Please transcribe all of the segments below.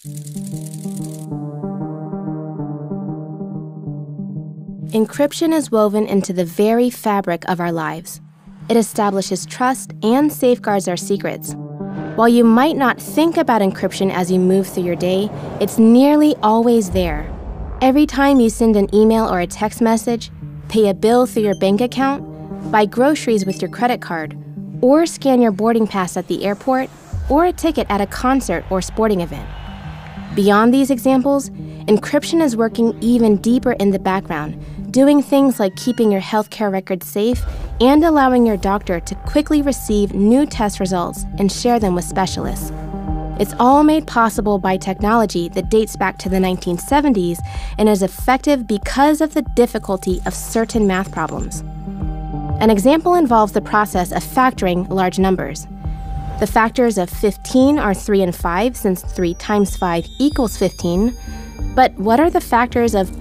Encryption is woven into the very fabric of our lives. It establishes trust and safeguards our secrets. While you might not think about encryption as you move through your day, it's nearly always there. Every time you send an email or a text message, pay a bill through your bank account, buy groceries with your credit card, or scan your boarding pass at the airport, or a ticket at a concert or sporting event. Beyond these examples, encryption is working even deeper in the background, doing things like keeping your healthcare records safe and allowing your doctor to quickly receive new test results and share them with specialists. It's all made possible by technology that dates back to the 1970s and is effective because of the difficulty of certain math problems. An example involves the process of factoring large numbers. The factors of 15 are 3 and 5, since 3 times 5 equals 15. But what are the factors of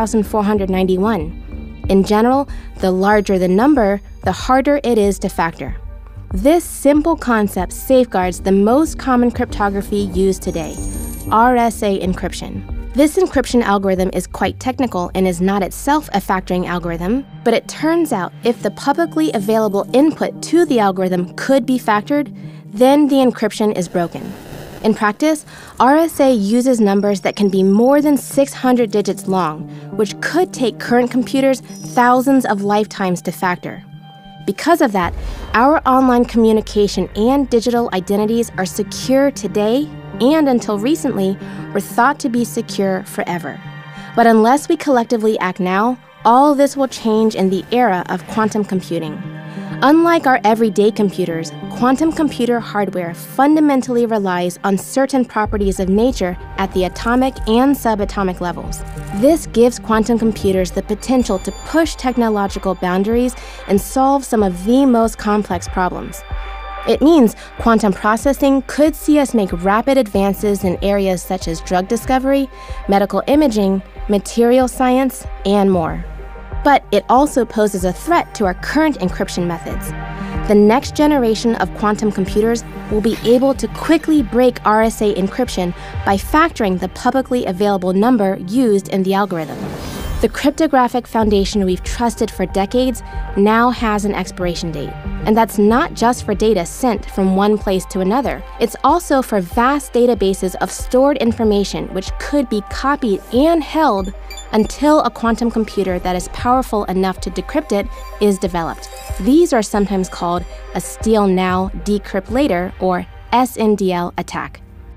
2,491? In general, the larger the number, the harder it is to factor. This simple concept safeguards the most common cryptography used today, RSA encryption. This encryption algorithm is quite technical and is not itself a factoring algorithm, but it turns out if the publicly available input to the algorithm could be factored, then the encryption is broken. In practice, RSA uses numbers that can be more than 600 digits long, which could take current computers thousands of lifetimes to factor. Because of that, our online communication and digital identities are secure today and until recently were thought to be secure forever. But unless we collectively act now, all this will change in the era of quantum computing. Unlike our everyday computers, quantum computer hardware fundamentally relies on certain properties of nature at the atomic and subatomic levels. This gives quantum computers the potential to push technological boundaries and solve some of the most complex problems. It means quantum processing could see us make rapid advances in areas such as drug discovery, medical imaging, material science, and more. But it also poses a threat to our current encryption methods. The next generation of quantum computers will be able to quickly break RSA encryption by factoring the publicly available number used in the algorithm. The cryptographic foundation we've trusted for decades now has an expiration date. And that's not just for data sent from one place to another. It's also for vast databases of stored information which could be copied and held until a quantum computer that is powerful enough to decrypt it is developed. These are sometimes called a steal now, decrypt later, or SNDL attack.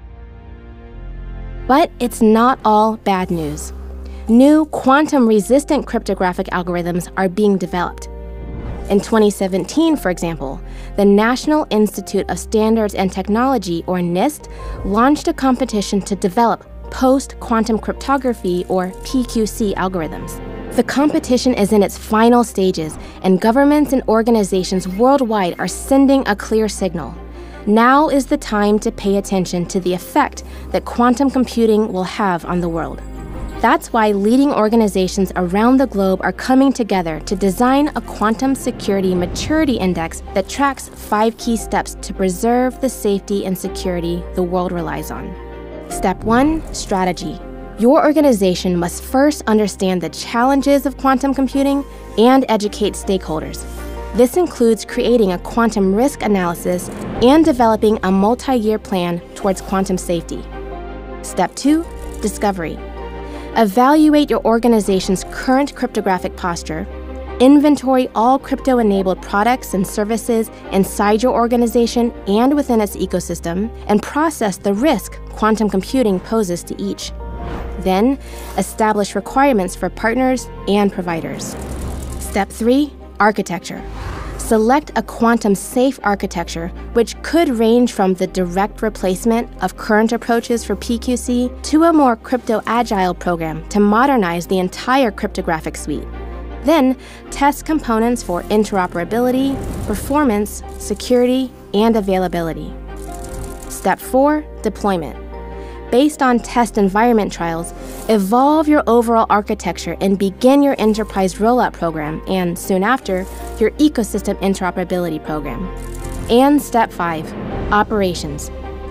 But it's not all bad news. New quantum-resistant cryptographic algorithms are being developed. In 2017, for example, the National Institute of Standards and Technology, or NIST, launched a competition to develop post-quantum cryptography, or PQC, algorithms. The competition is in its final stages, and governments and organizations worldwide are sending a clear signal. Now is the time to pay attention to the effect that quantum computing will have on the world. That's why leading organizations around the globe are coming together to design a quantum security maturity index that tracks 5 key steps to preserve the safety and security the world relies on. Step 1, strategy. Your organization must first understand the challenges of quantum computing and educate stakeholders. This includes creating a quantum risk analysis and developing a multi-year plan towards quantum safety. Step 2, discovery. Evaluate your organization's current cryptographic posture, inventory all crypto-enabled products and services inside your organization and within its ecosystem, and process the risk quantum computing poses to each. Then, establish requirements for partners and providers. Step 3, architecture. Select a quantum-safe architecture, which could range from the direct replacement of current approaches for PQC to a more crypto-agile program to modernize the entire cryptographic suite. Then, test components for interoperability, performance, security, and availability. Step 4, deployment. Based on test environment trials, evolve your overall architecture and begin your enterprise rollout program and, soon after, your ecosystem interoperability program. And Step 5, operations.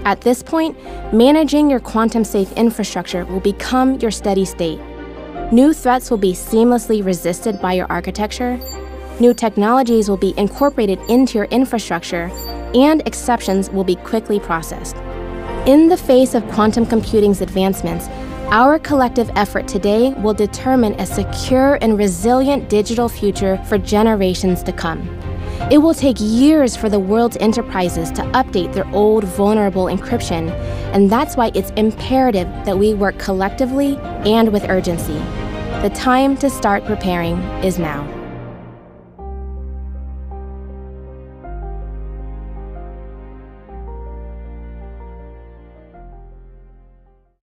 At this point, managing your quantum-safe infrastructure will become your steady state. New threats will be seamlessly resisted by your architecture, new technologies will be incorporated into your infrastructure, and exceptions will be quickly processed. In the face of quantum computing's advancements, our collective effort today will determine a secure and resilient digital future for generations to come. It will take years for the world's enterprises to update their old vulnerable encryption, and that's why it's imperative that we work collectively and with urgency. The time to start preparing is now.